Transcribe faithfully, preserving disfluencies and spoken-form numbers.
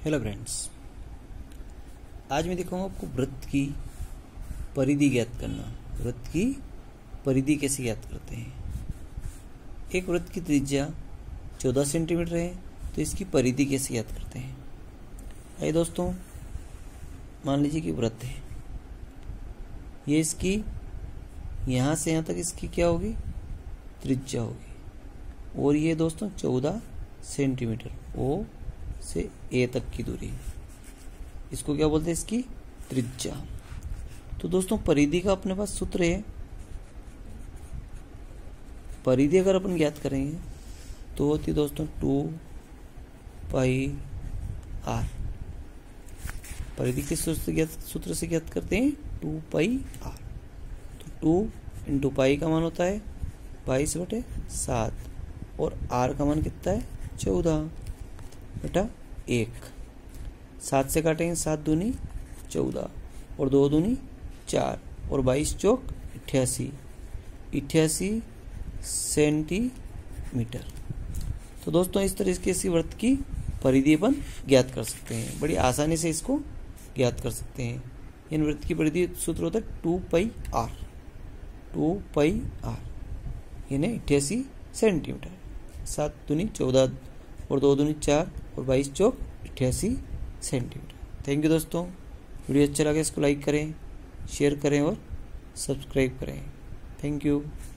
Hello friends, आज मैं दिखाऊंगा आपको वृत्त की परिधि ज्ञात करना। वृत्त की परिधि कैसे ज्ञात करते हैं। एक वृत्त की त्रिज्या चौदह सेंटीमीटर है, तो इसकी परिधि कैसे ज्ञात करते हैं। आइए दोस्तों, मान लीजिए कि वृत्त है, ये इसकी यहाँ से यहाँ तक इसकी क्या होगी, त्रिज्या होगी। और ये दोस्तों चौदह सेंटीमीटर ओ से ए तक की दूरी, इसको क्या बोलते हैं, इसकी त्रिज्या। तो दोस्तों परिधि का अपने पास सूत्र है। परिधि अगर अपन ज्ञात करेंगे तो होती है दोस्तों टू पाई आर। परिधि किस सूत्र से ज्ञात सूत्र से ज्ञात करते हैं, टू पाई आर। तो टू इंटू पाई का मान होता है बाईस बटे सात, और आर का मान कितना है, चौदह बटा एक। सात से काटेंगे, सात दूनी चौदह, और दो दूनी चार, और बाईस चौक अट्ठासी अट्ठासी सेंटीमीटर। तो दोस्तों इस तरीके से वृत्त की परिधि अपन ज्ञात कर सकते हैं, बड़ी आसानी से इसको ज्ञात कर सकते हैं। इन वृत्त की परिधि सूत्र होता है two pi r. Two pi r यानी अट्ठासी सेंटीमीटर। सात दूनी चौदह, और दो दूनी चार, और बाईस चौक अट्ठासी सेंटीमीटर। थैंक यू दोस्तों, वीडियो अच्छा लगे इसको लाइक करें, शेयर करें और सब्सक्राइब करें। Thank you.